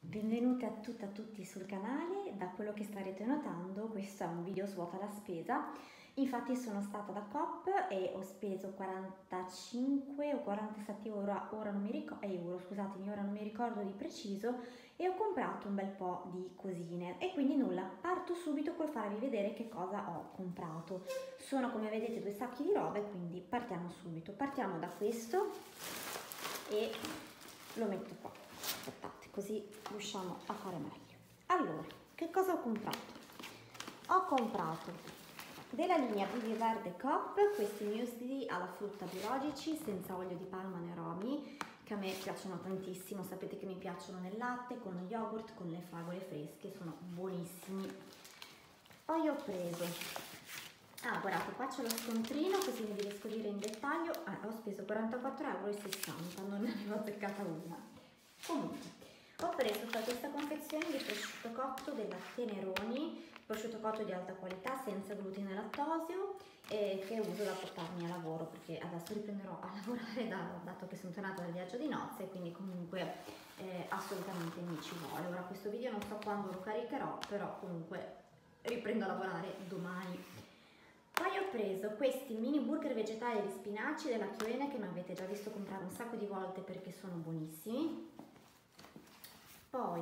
Benvenute a tutte e a tutti sul canale. Da quello che starete notando, questo è un video svuota la spesa. Infatti sono stata da Coop e ho speso 45 o 47 euro, ora non mi ricordo di preciso, e ho comprato un bel po' di cosine. E quindi nulla, parto subito col farvi vedere che cosa ho comprato. Sono, come vedete, 2 sacchi di robe, quindi partiamo subito. Partiamo da questo e lo metto qua. Aspettate, così riusciamo a fare meglio. Allora, che cosa ho comprato? Ho comprato della linea Vivi Verde Coop questi muesli alla frutta biologici senza olio di palma né aromi, che a me piacciono tantissimo. Sapete che mi piacciono nel latte, con lo yogurt, con le fragole fresche, sono buonissimi. Poi ho preso, guardate, qua c'è lo scontrino, così vi riesco a dire in dettaglio. Ho speso 44,60 euro, non ne avevo azzeccata una. Comunque, ho preso questa confezione di prosciutto cotto della Teneroni, prosciutto cotto di alta qualità, senza glutine e lattosio, che uso da portarmi a lavoro, perché adesso riprenderò a lavorare dato che sono tornata dal viaggio di nozze, e quindi comunque assolutamente mi ci vuole. Ora questo video non so quando lo caricherò, però comunque riprendo a lavorare domani. Poi ho preso questi mini burger vegetali di spinaci della Chioene, che mi avete già visto comprare un sacco di volte perché sono buonissimi. Poi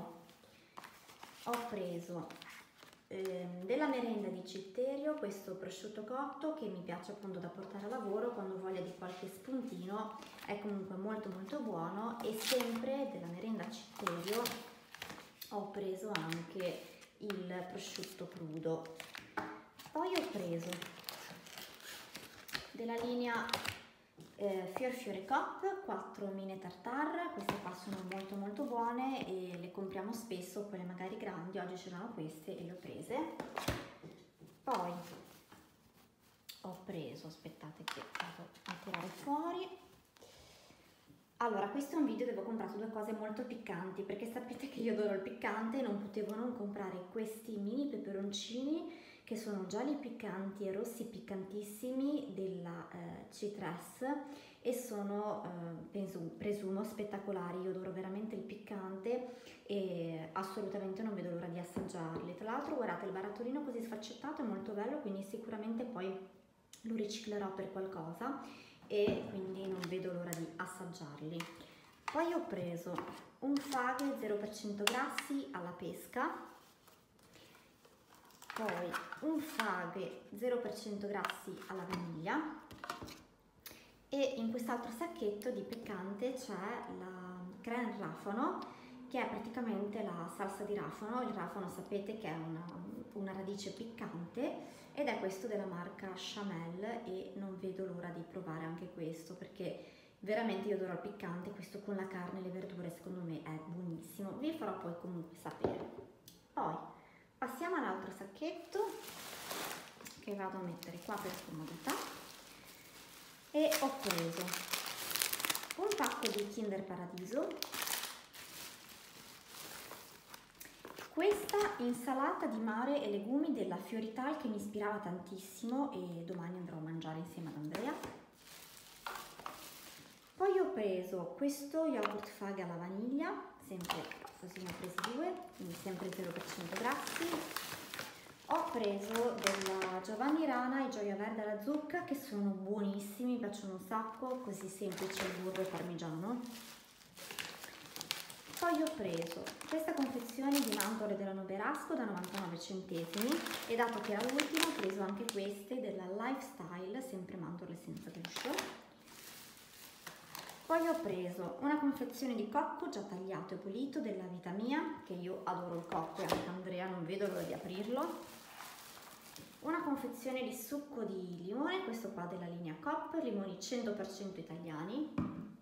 ho preso della merenda di Citterio questo prosciutto cotto, che mi piace appunto da portare a lavoro quando ho voglia di qualche spuntino, è comunque molto molto buono. E sempre della merenda Citterio ho preso anche il prosciutto crudo. Poi ho preso della linea Fior Coop 4 mini tartare, queste qua sono molto molto buone e le compriamo spesso, quelle magari grandi. Oggi c'erano queste e le ho prese. Poi ho preso, aspettate che vado a tirare fuori. Allora, questo è un video dove ho comprato 2 cose molto piccanti, perché sapete che io adoro il piccante e non potevo non comprare questi mini peperoncini, che sono gialli piccanti e rossi piccantissimi della Citress, e sono, presumo, spettacolari. Io adoro veramente il piccante e assolutamente non vedo l'ora di assaggiarli. Tra l'altro, guardate, il barattolino così sfaccettato è molto bello, quindi sicuramente poi lo riciclerò per qualcosa, e quindi non vedo l'ora di assaggiarli. Poi ho preso un Fage 0% grassi alla pesca, poi un Fage 0% grassi alla vaniglia, e in quest'altro sacchetto di piccante c'è la crème rafano, che è praticamente la salsa di rafano. Il rafano sapete che è una radice piccante, ed è questo della marca Chamel, e non vedo l'ora di provare anche questo, perché veramente io adoro il piccante. Questo con la carne e le verdure secondo me è buonissimo, vi farò poi comunque sapere. Poi passiamo all'altro sacchetto, che vado a mettere qua per comodità, e ho preso un pacco di Kinder Paradiso, questa insalata di mare e legumi della Fiorital, che mi ispirava tantissimo e domani andrò a mangiare insieme ad Andrea. Poi ho preso questo yogurt Fage alla vaniglia, sempre così, ne ho presi 2, quindi sempre 0% grassi. Ho preso della Giovanni Rana i Gioia Verde alla zucca, che sono buonissimi, mi piacciono un sacco, così semplice, il burro e parmigiano. Poi ho preso questa confezione di mandorle della Noberasco da 99 centesimi, e dato che era l'ultima ho preso anche queste della Lifestyle, sempre mandorle senza guscio. Poi ho preso una confezione di cocco già tagliato e pulito della Vita Mia, che io adoro il cocco e anche Andrea, non vedo l'ora di aprirlo. Una confezione di succo di limone, questo qua della linea Coop, limoni 100% italiani.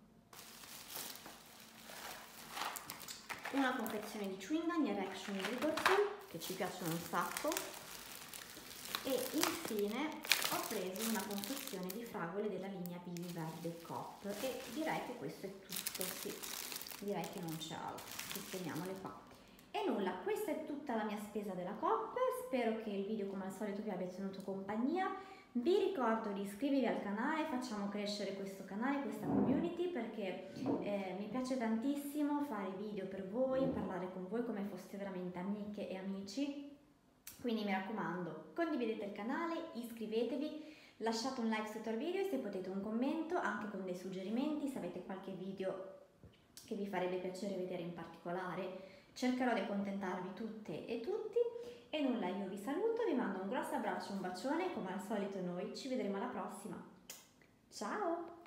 Una confezione di chewing gum Erection Yogurt, che ci piacciono un sacco. E infine ho preso una confezione di fragole della linea Vivi Verde Coop, e direi che questo è tutto. Sì, direi che non c'è altro, sistemiamole qua. E nulla, questa è tutta la mia spesa della Coop. Spero che il video come al solito vi abbia tenuto compagnia. Vi ricordo di iscrivervi al canale, facciamo crescere questo canale, questa community, perché mi piace tantissimo fare video per voi, parlare con voi come foste veramente amiche e amici. Quindi mi raccomando, condividete il canale, iscrivetevi, lasciate un like sotto il video e se potete un commento anche con dei suggerimenti, se avete qualche video che vi farebbe piacere vedere in particolare. Cercherò di accontentarvi tutte e tutti. E nulla, io vi saluto, vi mando un grosso abbraccio, un bacione, come al solito noi ci vedremo alla prossima. Ciao!